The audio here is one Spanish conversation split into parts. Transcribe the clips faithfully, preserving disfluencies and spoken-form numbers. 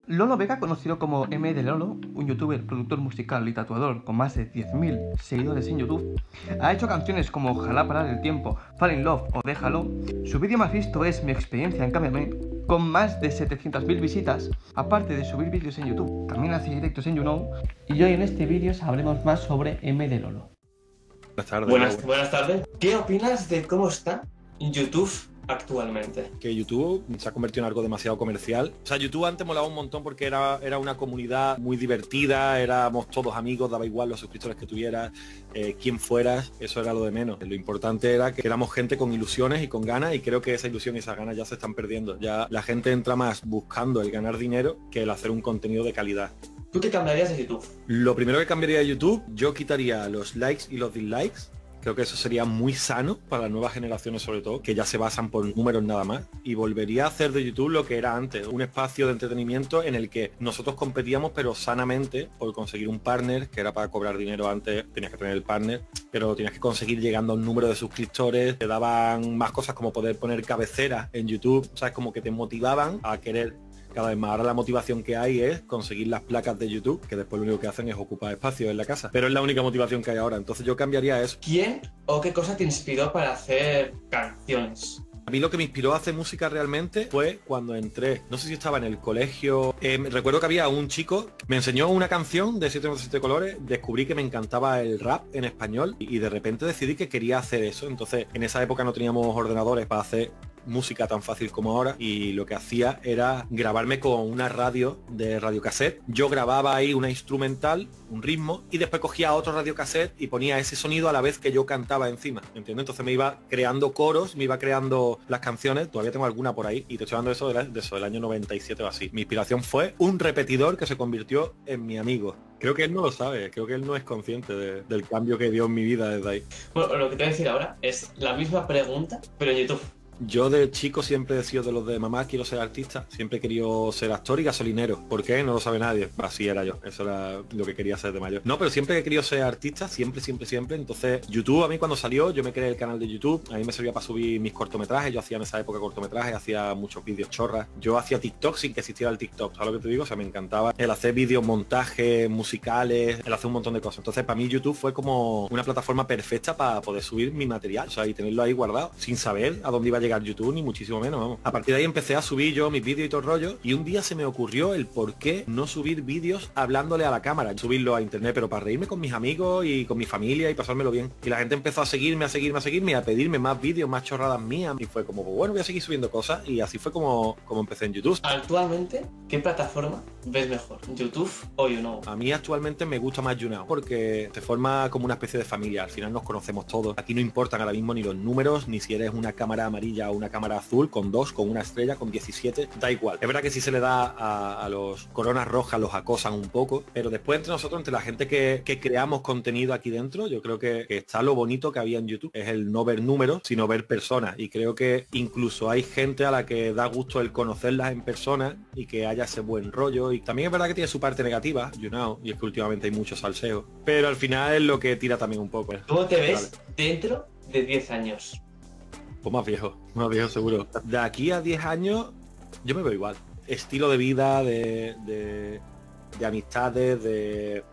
Lolo Vega, conocido como M de Lolo, un youtuber, productor musical y tatuador con más de diez mil seguidores en YouTube, ha hecho canciones como Ojalá parar el tiempo, Fall in Love o Déjalo. Su vídeo más visto es Mi experiencia en Cámbiame, con más de setecientas mil visitas. Aparte de subir vídeos en YouTube, también hace directos en YouKnow. Y hoy en este vídeo sabremos más sobre M de Lolo. Buenas tardes. Buenas, buenas tardes. ¿Qué opinas de cómo está YouTube actualmente? Que YouTube se ha convertido en algo demasiado comercial. O sea, YouTube antes molaba un montón porque era, era una comunidad muy divertida, éramos todos amigos, daba igual los suscriptores que tuvieras, eh, quién fueras, eso era lo de menos. Lo importante era que éramos gente con ilusiones y con ganas, y creo que esa ilusión y esas ganas ya se están perdiendo. Ya la gente entra más buscando el ganar dinero que el hacer un contenido de calidad. ¿Tú qué cambiarías de YouTube? Lo primero que cambiaría de YouTube, yo quitaría los likes y los dislikes. Creo que eso sería muy sano para las nuevas generaciones, sobre todo, que ya se basan por números nada más. Y volvería a hacer de YouTube lo que era antes, un espacio de entretenimiento en el que nosotros competíamos, pero sanamente, por conseguir un partner, que era para cobrar dinero antes, tenías que tener el partner, pero tenías que conseguir llegando a un número de suscriptores, te daban más cosas como poder poner cabeceras en YouTube, o sea, es como que te motivaban a querer cada vez más. Ahora la motivación que hay es conseguir las placas de YouTube, que después lo único que hacen es ocupar espacio en la casa. Pero es la única motivación que hay ahora. Entonces yo cambiaría eso. ¿Quién o qué cosa te inspiró para hacer canciones? A mí lo que me inspiró a hacer música realmente fue cuando entré, no sé si estaba en el colegio, eh, recuerdo que había un chico, me enseñó una canción de siete siete colores, descubrí que me encantaba el rap en español y, y de repente decidí que quería hacer eso. Entonces en esa época no teníamos ordenadores para hacer música tan fácil como ahora, y lo que hacía era grabarme con una radio de radiocassette. Yo grababa ahí una instrumental, un ritmo, y después cogía otro radiocassette y ponía ese sonido a la vez que yo cantaba encima, ¿entiendes? Entonces me iba creando coros, me iba creando las canciones. Todavía tengo alguna por ahí y te estoy hablando de eso, de, de eso del año noventa y siete o así. Mi inspiración fue un repetidor que se convirtió en mi amigo. Creo que él no lo sabe, creo que él no es consciente de, del cambio que dio en mi vida desde ahí. Bueno, lo que te voy a decir ahora es la misma pregunta, pero en YouTube. Yo de chico siempre he sido de los de mamá, quiero ser artista. Siempre he querido ser actor y gasolinero. ¿Por qué? No lo sabe nadie. Así era yo. Eso era lo que quería ser de mayor. No, pero siempre he querido ser artista. Siempre, siempre, siempre. Entonces, YouTube, a mí cuando salió, yo me creé el canal de YouTube. A mí me servía para subir mis cortometrajes. Yo hacía en esa época cortometrajes, hacía muchos vídeos chorras. Yo hacía TikTok sin que existiera el TikTok. ¿Sabes lo que te digo? O sea, me encantaba el hacer vídeos, montajes, musicales, el hacer un montón de cosas. Entonces, para mí YouTube fue como una plataforma perfecta para poder subir mi material. O sea, y tenerlo ahí guardado, sin saber a dónde iba a llegar YouTube, ni muchísimo menos, vamos. A partir de ahí empecé a subir yo mis vídeos y todo el rollo, y un día se me ocurrió el por qué no subir vídeos hablándole a la cámara, subirlo a internet, pero para reírme con mis amigos y con mi familia y pasármelo bien. Y la gente empezó a seguirme, a seguirme, a seguirme, y a pedirme más vídeos, más chorradas mías, y fue como, pues bueno, voy a seguir subiendo cosas, y así fue como, como empecé en YouTube. Actualmente, ¿qué plataforma ves mejor? ¿YouTube o YouKnow? A mí actualmente me gusta más YouKnow, porque te forma como una especie de familia. Al final nos conocemos todos. Aquí no importan ahora mismo ni los números, ni si eres una cámara amarilla o una cámara azul, con dos, con una estrella, con diecisiete, da igual. Es verdad que sí se le da a, a los coronas rojas, los acosan un poco, pero después entre nosotros, entre la gente que, que creamos contenido aquí dentro, yo creo que, que está lo bonito que había en YouTube. Es el no ver números, sino ver personas, y creo que incluso hay gente a la que da gusto el conocerlas en persona y que haya ese buen rollo. Y también es verdad que tiene su parte negativa, you know, y es que últimamente hay mucho salseo, pero al final es lo que tira también un poco. ¿Cómo te ves Vale. dentro de diez años? Pues más viejo, más viejo seguro. De aquí a diez años yo me veo igual. Estilo de vida, de, de, de amistades, de...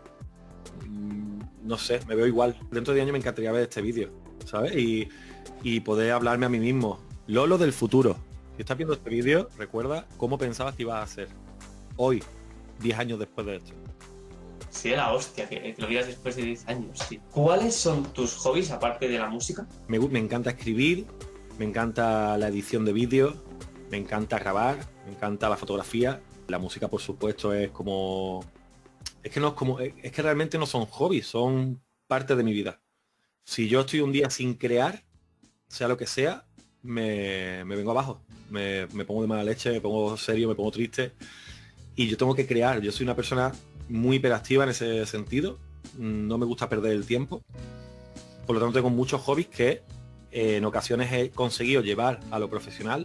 mmm, no sé, me veo igual. Dentro de diez años me encantaría ver este vídeo, ¿sabes? Y, y poder hablarme a mí mismo. Lolo del futuro. Si estás viendo este vídeo, recuerda cómo pensabas que ibas a ser hoy, diez años después de esto. Sí, la hostia, que, que lo digas después de diez años, sí. ¿Cuáles son tus hobbies aparte de la música? Me, me encanta escribir, me encanta la edición de vídeos, me encanta grabar, me encanta la fotografía. La música, por supuesto, es como... Es que no es como... Es que realmente no son hobbies, son parte de mi vida. Si yo estoy un día sin crear, sea lo que sea, me, me vengo abajo. Me, me pongo de mala leche, me pongo serio, me pongo triste. Y yo tengo que crear. Yo soy una persona muy hiperactiva en ese sentido. No me gusta perder el tiempo. Por lo tanto, tengo muchos hobbies que eh, en ocasiones he conseguido llevar a lo profesional,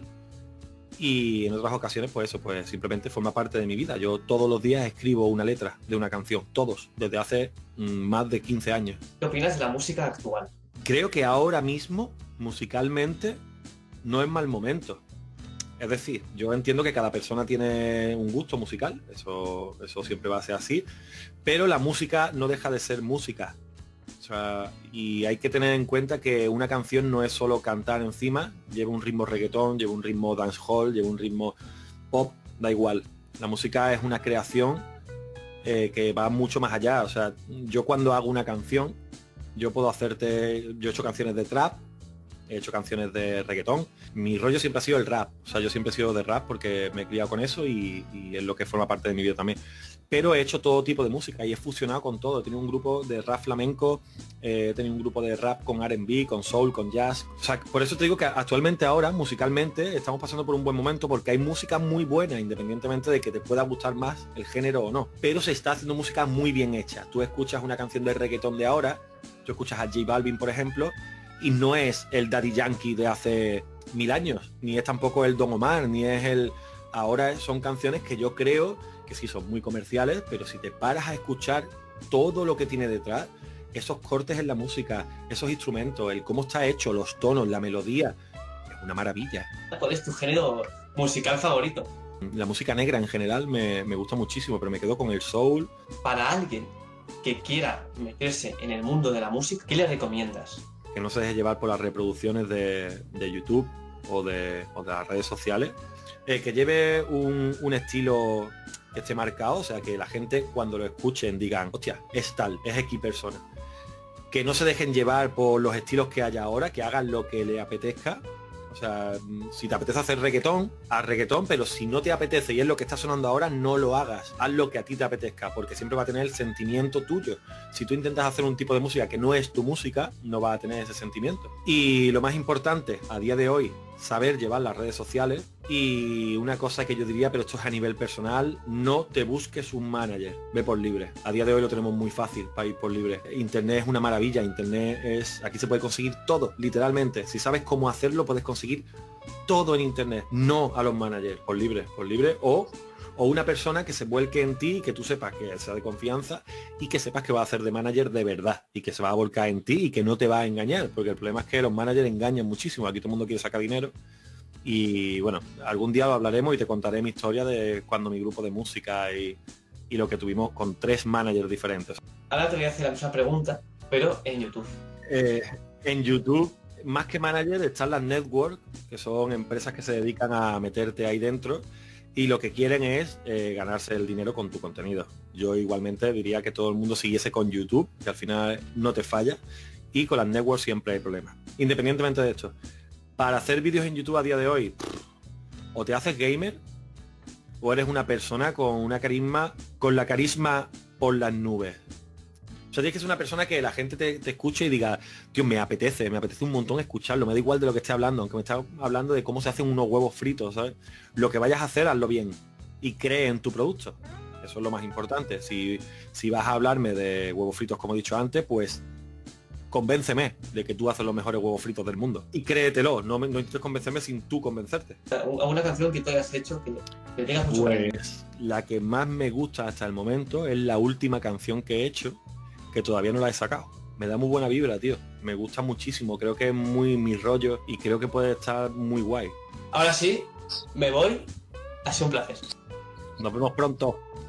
y en otras ocasiones pues eso pues simplemente forma parte de mi vida. Yo todos los días escribo una letra de una canción, todos, desde hace mm, más de quince años. ¿Qué opinas de la música actual? Creo que ahora mismo musicalmente no es mal momento. Es decir, yo entiendo que cada persona tiene un gusto musical, eso, eso siempre va a ser así, pero la música no deja de ser música. O sea, y hay que tener en cuenta que una canción no es solo cantar encima, lleva un ritmo reggaetón, lleva un ritmo dancehall, lleva un ritmo pop, da igual. La música es una creación eh, que va mucho más allá. O sea, yo cuando hago una canción, yo puedo hacerte, yo he hecho canciones de trap, he hecho canciones de reggaetón. Mi rollo siempre ha sido el rap. O sea, yo siempre he sido de rap porque me he criado con eso y, y es lo que forma parte de mi vida también. Pero he hecho todo tipo de música y he fusionado con todo. He tenido un grupo de rap flamenco, eh, he tenido un grupo de rap con R and B, con soul, con jazz. O sea, por eso te digo que actualmente ahora, musicalmente, estamos pasando por un buen momento porque hay música muy buena, independientemente de que te pueda gustar más el género o no. Pero se está haciendo música muy bien hecha. Tú escuchas una canción de reggaetón de ahora, tú escuchas a J Balvin, por ejemplo, y no es el Daddy Yankee de hace mil años, ni es tampoco el Don Omar, ni es el... Ahora son canciones que yo creo que sí son muy comerciales, pero si te paras a escuchar todo lo que tiene detrás, esos cortes en la música, esos instrumentos, el cómo está hecho, los tonos, la melodía, es una maravilla. ¿Cuál es tu género musical favorito? La música negra en general me, me gusta muchísimo, pero me quedo con el soul. Para alguien que quiera meterse en el mundo de la música, ¿qué le recomiendas? Que no se deje llevar por las reproducciones de, de YouTube o de, o de las redes sociales. Eh, que lleve un, un estilo que esté marcado, o sea, que la gente cuando lo escuchen digan, hostia, es tal, es X persona. Que no se dejen llevar por los estilos que haya ahora, que hagan lo que le apetezca. O sea, si te apetece hacer reggaetón, haz reggaetón, pero si no te apetece y es lo que está sonando ahora, no lo hagas. Haz lo que a ti te apetezca, porque siempre va a tener el sentimiento tuyo. Si tú intentas hacer un tipo de música que no es tu música, no va a tener ese sentimiento. Y lo más importante, a día de hoy, saber llevar las redes sociales. Y una cosa que yo diría, pero esto es a nivel personal, no te busques un manager, ve por libre. A día de hoy lo tenemos muy fácil para ir por libre. Internet es una maravilla, internet es... Aquí se puede conseguir todo, literalmente. Si sabes cómo hacerlo, puedes conseguir todo en internet. No a los managers, por libre, por libre. O, o una persona que se vuelque en ti y que tú sepas que sea de confianza y que sepas que va a hacer de manager de verdad y que se va a volcar en ti y que no te va a engañar. Porque el problema es que los managers engañan muchísimo. Aquí todo el mundo quiere sacar dinero. Y bueno, algún día lo hablaremos y te contaré mi historia de cuando mi grupo de música y, y lo que tuvimos con tres managers diferentes. Ahora te voy a hacer la misma pregunta, pero en YouTube. Eh, en YouTube, más que manager, están las network, que son empresas que se dedican a meterte ahí dentro y lo que quieren es eh, ganarse el dinero con tu contenido. Yo igualmente diría que todo el mundo siguiese con YouTube, que al final no te falla, y con las networks siempre hay problemas. Independientemente de esto. Para hacer vídeos en YouTube a día de hoy, o te haces gamer, o eres una persona con una carisma, con la carisma por las nubes. O sea, tienes que ser una persona que la gente te, te escuche y diga, tío, me apetece, me apetece un montón escucharlo, me da igual de lo que esté hablando, aunque me esté hablando de cómo se hacen unos huevos fritos, ¿sabes? Lo que vayas a hacer, hazlo bien. Y cree en tu producto. Eso es lo más importante. Si, si vas a hablarme de huevos fritos, como he dicho antes, pues... convénceme de que tú haces los mejores huevos fritos del mundo. Y créetelo, no, no intentes convencerme sin tú convencerte. ¿Alguna canción que tú hayas hecho que, que tengas mucho cariño? Pues la que más me gusta hasta el momento es la última canción que he hecho, que todavía no la he sacado. Me da muy buena vibra, tío. Me gusta muchísimo, creo que es muy mi rollo y creo que puede estar muy guay. Ahora sí, me voy. Ha sido un placer. Nos vemos pronto.